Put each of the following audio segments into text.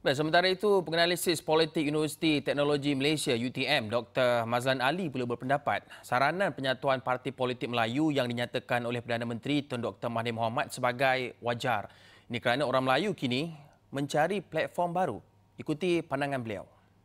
Baik, sementara itu, penganalisis politik Universiti Teknologi Malaysia UTM, Dr. Mazlan Ali pula berpendapat saranan penyatuan parti politik Melayu yang dinyatakan oleh Perdana Menteri Tun Dr. Mahathir Mohamad sebagai wajar. Ini kerana orang Melayu kini mencari platform baru. Ikuti pandangan beliau.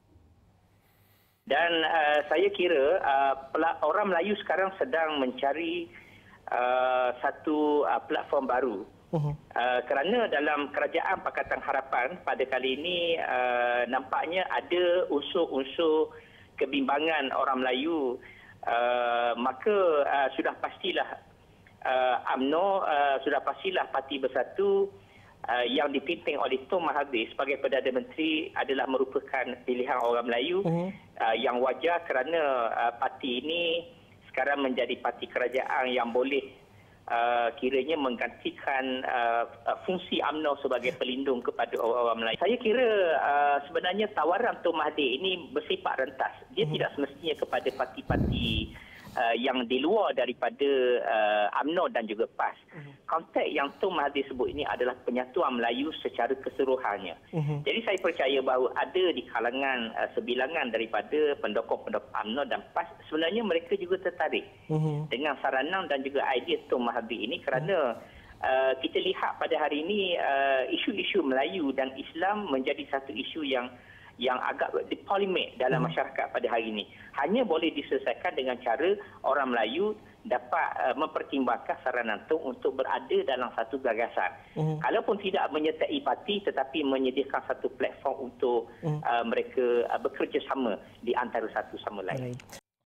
Dan saya kira orang Melayu sekarang sedang mencari satu platform baru. Kerana dalam Kerajaan Pakatan Harapan pada kali ini nampaknya ada unsur-unsur kebimbangan orang Melayu, maka sudah pastilah UMNO, sudah pastilah Parti Bersatu yang dipimpin oleh Tun Mahathir sebagai Perdana Menteri adalah merupakan pilihan orang Melayu yang wajar kerana parti ini sekarang menjadi parti kerajaan yang boleh kiranya menggantikan fungsi UMNO sebagai pelindung kepada orang-orang Melayu. Saya kira sebenarnya tawaran Tun Mahathir ini bersifat rentas. Dia tidak semestinya kepada parti-parti yang di luar daripada UMNO dan juga PAS. Konteks yang Tun Mahathir sebut ini adalah penyatuan Melayu secara keseluruhannya. Jadi saya percaya bahawa ada di kalangan sebilangan daripada pendokong-pendokong UMNO dan PAS, sebenarnya mereka juga tertarik dengan saranan dan juga idea Tun Mahathir ini kerana kita lihat pada hari ini isu-isu Melayu dan Islam menjadi satu isu yang agak polemik dalam masyarakat pada hari ini. Hanya boleh diselesaikan dengan cara orang Melayu dapat mempertimbangkan saranan Tun untuk berada dalam satu gagasan. Kalaupun tidak menyertai parti tetapi menyediakan satu platform untuk mereka bekerjasama di antara satu sama lain.